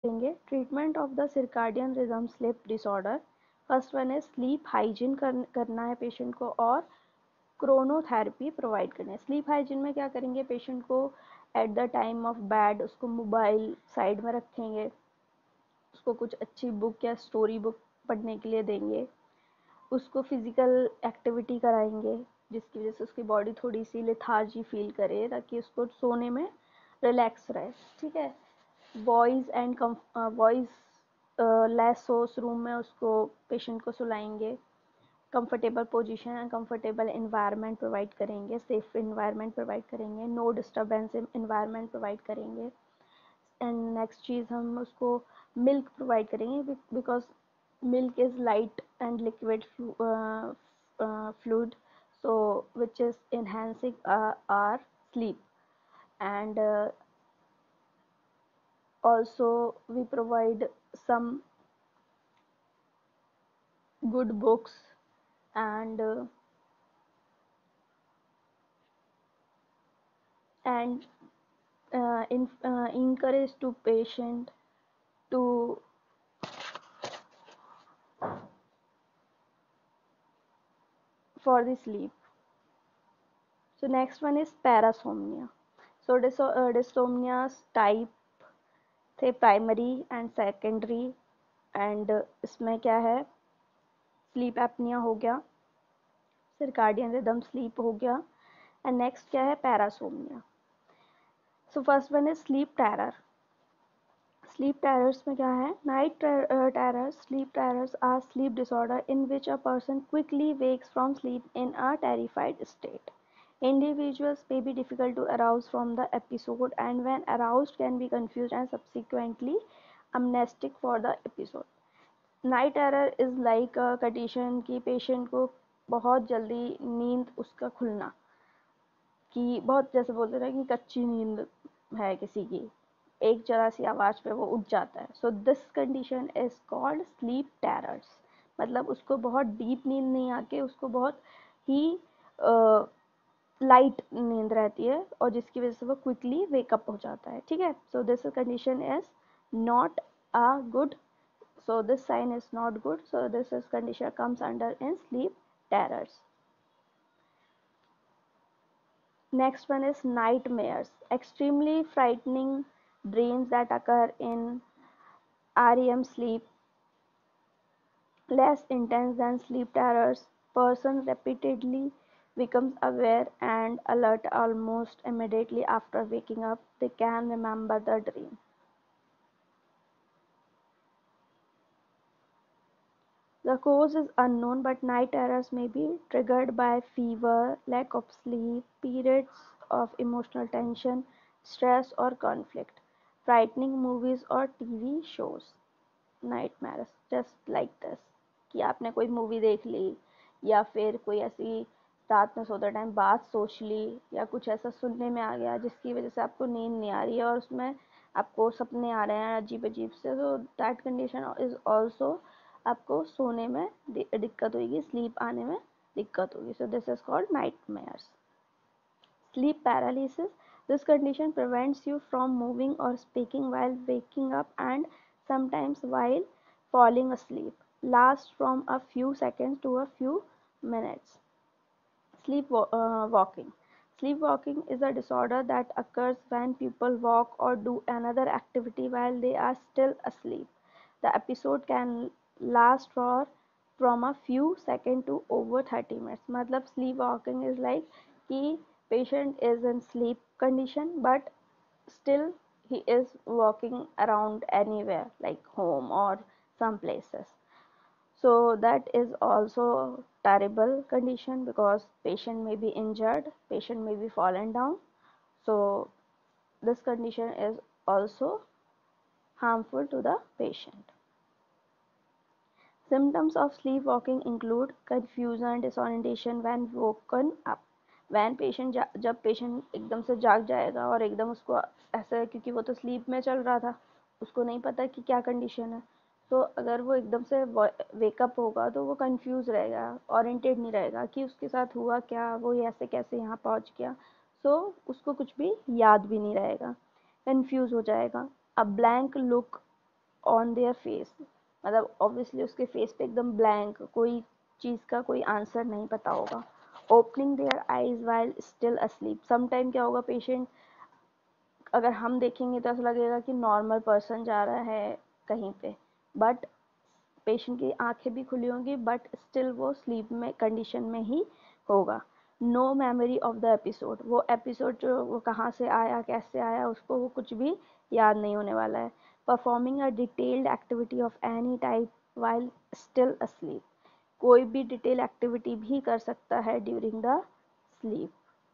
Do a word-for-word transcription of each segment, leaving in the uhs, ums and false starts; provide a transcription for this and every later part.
देंगे। Treatment of the circadian rhythm sleep disorder, first one है sleep hygiene कर, करना है पेशेंट को, और क्रोनोथेरेपी प्रोवाइड करना है। स्लीप हाइजीन में क्या करेंगे, पेशेंट को at the time of bed उसको मोबाइल साइड में रखेंगे, उसको कुछ अच्छी बुक या स्टोरी बुक पढ़ने के लिए देंगे, उसको फिजिकल एक्टिविटी कराएंगे जिसकी वजह से उसकी बॉडी थोड़ी सी लेथार्जी फील करे ताकि उसको सोने में रिलैक्स रहे। ठीक है, वॉइस एंड वॉइस लेस हो उस रूम में उसको पेशेंट को सुलाएंगे, comfortable position and comfortable environment provide करेंगे, सेफ इन्वायरमेंट प्रोवाइड करेंगे, नो डिस्टर्बेंस इन्वायरमेंट प्रोवाइड करेंगे। एंड नेक्स्ट चीज़ हम उसको मिल्क प्रोवाइड करेंगे because milk is light and liquid flu- uh, uh, fluid, so which is enhancing uh, our sleep. And uh, also we provide some good books and uh, and uh, in, uh, encourage to patient to for the sleep. So next one is parasomnia. So dys uh, dysomnia's type थे primary and secondary, and इसमें क्या है, sleep apnoea हो गया, circadian rhythm sleep हो गया, and next क्या है, parasomnia. So first one is sleep terror. Sleep terrors में क्या है, night terrors, sleep terrors are sleep disorder in which a person quickly wakes from sleep in a terrified state. Individuals may be difficult to arouse from the episode, and when aroused can be confused and subsequently amnestic for the episode. Night terror is like a condition कि patient को बहुत जल्दी नींद उसका खुलना, कि बहुत जैसे बोलते हैं कि कच्ची नींद है किसी की, एक जरा सी आवाज़ पे वो उठ जाता है। So this condition is called sleep terrors, मतलब उसको बहुत डीप नींद नहीं आके उसको बहुत ही लाइट uh, नींद रहती है और जिसकी वजह से वो क्विकली वेकअप हो जाता है। ठीक है, so this condition is not a good, so this sign is not good, so this is condition comes under in sleep terrors. Next one is nightmares, extremely frightening dreams that occur in R E M sleep, less intense than sleep terrors. Person repeatedly becomes aware and alert almost immediately after waking up. They can remember the dream. The cause is unknown, but night terrors may be triggered by fever, lack of sleep, periods of emotional tension, stress, or conflict. Frightening movies or T V shows. Nightmares, just like this, कि आपने कोई movie देख ली या फिर कोई ऐसी रात में सोते टाइम बात सोच ली या कुछ ऐसा सुनने में आ गया जिसकी वजह से आपको नींद नहीं आ रही है और उसमें आपको सपने आ रहे हैं अजीब अजीब से, तो दैट कंडीशन इज ऑल्सो आपको सोने में दिक्कत होगी, स्लीप आने में दिक्कत होगी. So this is called nightmares. Sleep paralysis. This condition prevents you from moving or speaking while waking up and sometimes while falling asleep. Lasts from a few seconds to a few minutes. Sleep uh, walking. Sleepwalking is a disorder that occurs when people walk or do another activity while they are still asleep. The episode can last for from a few seconds to over thirty minutes. मतलब sleepwalking is like कि patient is in sleep condition but still he is walking around anywhere like home or some places. So that is also terrible condition because patient may be injured, patient may be fallen down. So this condition is also harmful to the patient. Symptoms of sleepwalking include confusion, disorientation when woken up. When patient जब patient एकदम से जाग जाएगा और एकदम उसको ऐसा, क्योंकि वो तो स्लीप में चल रहा था, उसको नहीं पता कि क्या कंडीशन है, तो अगर वो एकदम से वेकअप होगा तो वो कंफ्यूज रहेगा, ओरिएंटेड नहीं रहेगा कि उसके साथ हुआ क्या, वो ऐसे कैसे यहाँ पहुँच गया, सो उसको कुछ भी याद भी नहीं रहेगा, कंफ्यूज हो जाएगा. A blank look on their face, मतलब ऑब्वियसली उसके फेस पे एकदम ब्लैंक, कोई चीज़ का कोई आंसर नहीं पता होगा। Opening their eyes while still asleep, sometime क्या होगा, पेशेंट अगर हम देखेंगे तो ऐसा लगेगा कि नॉर्मल पर्सन जा रहा है कहीं पे, बट पेशेंट की आंखें भी खुली होंगी बट स्टिल वो स्लीप में कंडीशन में ही होगा। No memory of the episode, वो एपिसोड जो वो कहाँ से आया कैसे आया उसको वो कुछ भी याद नहीं होने वाला है। Performing a detailed activity of any type while still asleep, कोई भी डिटेल एक्टिविटी भी कर सकता है during the sleep.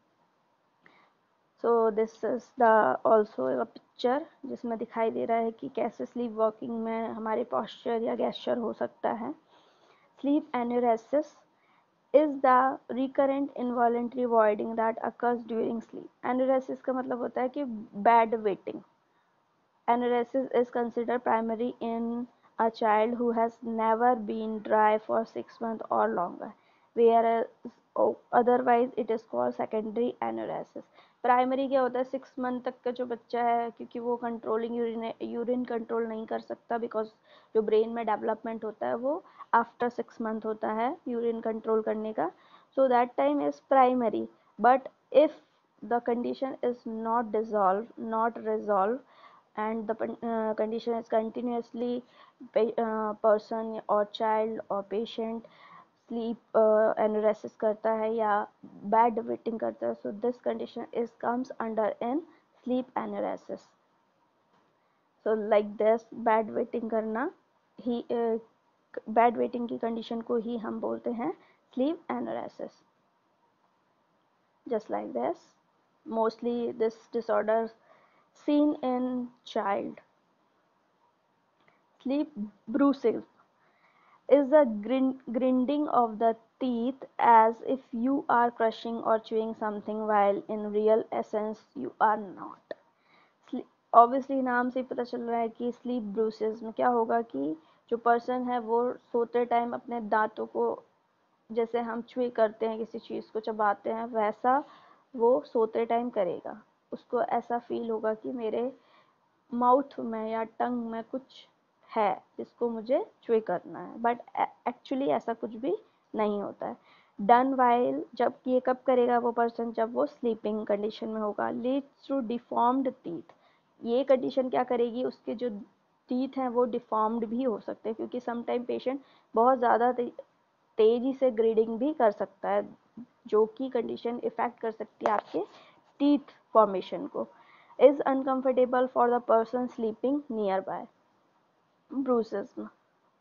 So this is the also a picture जिसमें दिखाई दे रहा है कि कैसे स्लीप वॉकिंग में हमारे पॉस्चर या गेस्चर हो सकता है। Sleep enuresis is the recurrent involuntary voiding that occurs during sleep. Enuresis का मतलब होता है कि bed wetting. Enuresis is considered primary in a child who has never been dry for six months or longer, whereas oh, otherwise it is called secondary enuresis. Primary क्या होता है, six month तक का जो बच्चा है, क्योंकि वो कंट्रोलिंग यूरिन यूरिन कंट्रोल नहीं कर सकता, बिकॉज जो ब्रेन में डेवलपमेंट होता है वो आफ्टर सिक्स मंथ होता है यूरिन कंट्रोल करने का, so that time is primary. But if the condition is not dissolved, not resolved, and the uh, condition is continuously uh, person or child or patient sleep uh, enuresis करता है या bad wetting करता है, so this condition is comes under in sleep enuresis. So like this bad wetting करना ही uh, bad wetting की condition को ही हम बोलते हैं sleep enuresis. Just like this, mostly this disorder seen in child. Sleep bruising is the grind, grinding of the teeth as if you are crushing or chewing something while in real essence you are not. Obviously नाम से पता चल रहा है कि sleep bruises में क्या होगा कि जो पर्सन है वो सोते टाइम अपने दांतों को, जैसे हम च्वे करते हैं किसी चीज़ को चबाते हैं, वैसा वो सोते टाइम करेगा। उसको ऐसा फील होगा कि मेरे माउथ में या टंग में कुछ है जिसको मुझे च्वे करना है, बट एक्चुअली ऐसा कुछ भी नहीं होता है। डन वाइल, जब ये कब करेगा वो पर्सन, जब वो स्लीपिंग कंडीशन में होगा। लीड्स टू डिफॉर्म्ड टीथ, ये कंडीशन क्या करेगी, उसके जो टीथ हैं वो डिफॉर्म्ड भी हो सकते हैं, क्योंकि समटाइम पेशेंट बहुत ज़्यादा तेजी से ग्रीडिंग भी कर सकता है, जो कि कंडीशन इफेक्ट कर सकती है आपके टीथ फॉर्मेशन को। Is uncomfortable for the person sleeping nearby. Bruxism में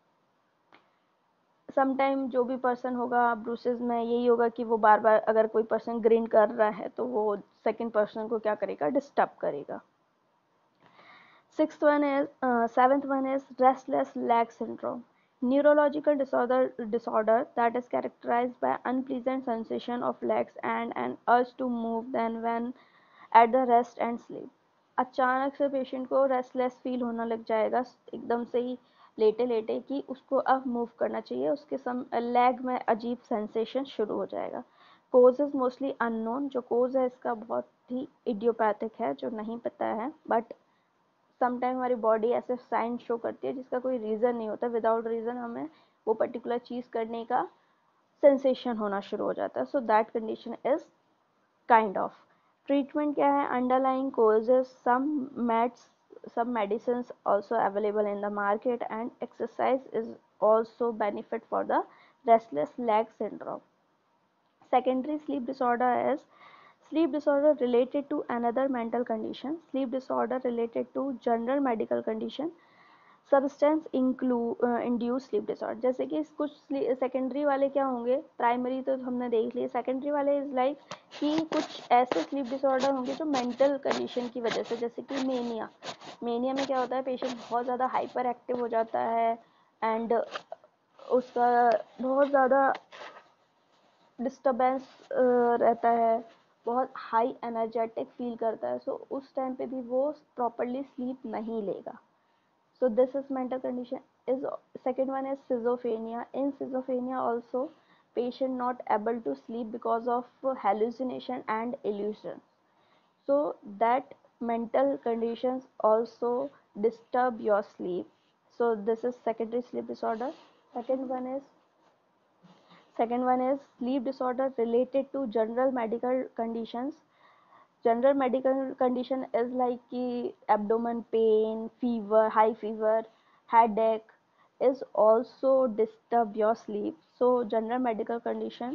समटाइम जो भी पर्सन होगा ब्रूसेस में यही होगा कि वो बार बार अगर कोई पर्सन ग्रीन कर रहा है तो वो सेकंड पर्सन को क्या करेगा, डिस्टर्ब करेगा। Sixth one is uh, seventh one is restless leg syndrome, neurological disorder disorder that is characterized by unpleasant sensation of legs and an urge to move them when at the rest and sleep. अचानक से patient को restless feel होने लग जाएगा, एकदम से ही लेटे लेटे कि उसको अब मूव करना चाहिए, उसके सम लेग में अजीब सेंसेशन शुरू हो जाएगा। कोज इज मोस्टली अननोन, जो कोज है इसका बहुत ही इडियोपैथिक है, जो नहीं पता है, बट समटाइम हमारी बॉडी ऐसे साइन शो करती है जिसका कोई रीज़न नहीं होता, विदाउट रीज़न हमें वो पर्टिकुलर चीज़ करने का सेंसेशन होना शुरू हो जाता है। So that condition is kind of. Treatment क्या है, underlying causes, some meds some medicines also available in the market, and exercise is also benefit for the restless leg syndrome. Secondary sleep disorder is sleep disorder related to another mental condition, sleep disorder related to general medical condition, substance induce sleep disorder. जैसे कि कुछ secondary वाले क्या होंगे, primary तो हमने देख लिए, सेकेंडरी वाले इज लाइक कि कुछ ऐसे स्लीप डिसऑर्डर होंगे जो मेंटल कंडीशन की वजह से, जैसे कि मेनिया। मेनिया में क्या होता है, पेशेंट बहुत ज़्यादा हाइपर एक्टिव हो जाता है एंड उसका बहुत ज़्यादा डिस्टर्बेंस रहता है, बहुत हाई एनर्जेटिक फील करता है, सो so, उस टाइम पे भी वो प्रॉपरली स्लीप नहीं लेगा। So this is mental condition. Is second one is schizophrenia. In schizophrenia also, patient not able to sleep because of hallucination and illusion. So that mental conditions also disturb your sleep. So this is secondary sleep disorder. Second one is second one is sleep disorder related to general medical conditions. General medical condition is like ki abdomen pain, fever, high fever, headache is also disturb your sleep. So general medical condition.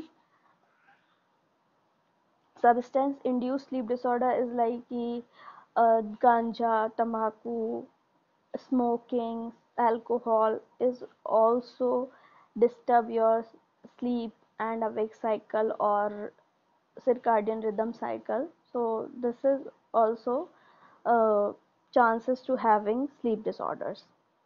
Substance induced sleep disorder is like ki uh, ganja, tobacco, smoking, alcohol is also disturb your sleep and awake cycle or circadian rhythm cycle. So this is also uh, chances to having sleep disorders.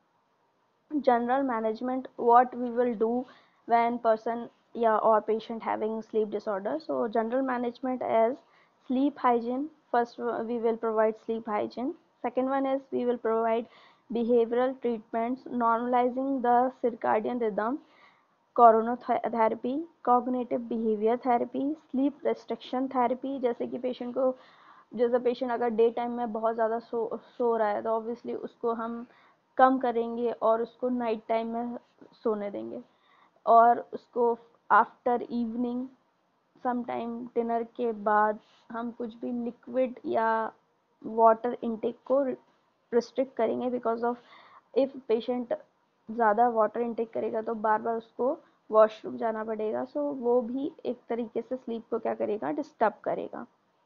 General management, what we will do when person, yeah, or patient having sleep disorder. So general management is sleep hygiene. First we will provide sleep hygiene. Second one is we will provide behavioral treatments normalizing the circadian rhythm, chronotherapy, cognitive behaviour therapy, sleep restriction therapy, जैसे कि patient को, जैसे patient अगर day time में बहुत ज़्यादा सो सो रहा है तो ऑब्वियसली उसको हम कम करेंगे और उसको नाइट टाइम में सोने देंगे, और उसको after evening some time dinner के बाद हम कुछ भी लिक्विड या वाटर इनटेक को रिस्ट्रिक्ट करेंगे, बिकॉज ऑफ इफ़ पेशेंट ज़्यादा वाटर इनटेक करेगा तो बार बार उसको वॉशरूम जाना पड़ेगा, सो so वो भी एक तरीके से स्लीप को क्या करेगा, डिस्टर्ब करेगा।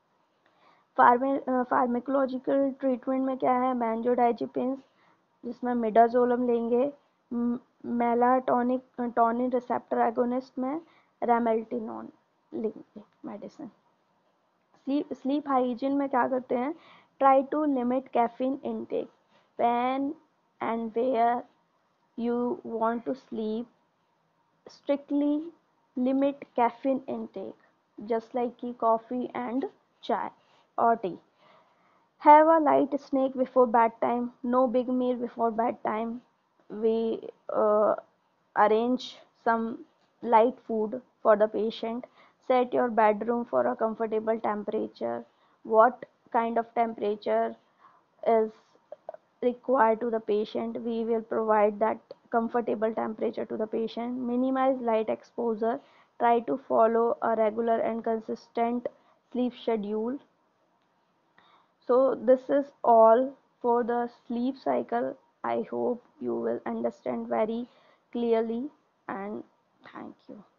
फार्मे फार्मेकोलॉजिकल ट्रीटमेंट में क्या है, बेंजोडाइजिपिन्स जिसमें मिडाजोलम लेंगे, मेलाटोनिक टोनिन रिसेप्टर एगोनिस्ट में रेमेल्टिनोन लेंगे मेडिसिन। स्लीप स्लीप हाइजीन में क्या करते हैं, try to limit caffeine intake, when and where you want to sleep, strictly limit caffeine intake, just like coffee and chai or tea. Have a light snack before bedtime, no big meal before bedtime. We uh, arrange some light food for the patient. Set your bedroom for a comfortable temperature. What kind of temperature is required to the patient, we will provide that comfortable temperature to the patient. Minimize light exposure, try to follow a regular and consistent sleep schedule. So this is all for the sleep cycle. I hope you will understand very clearly, and thank you.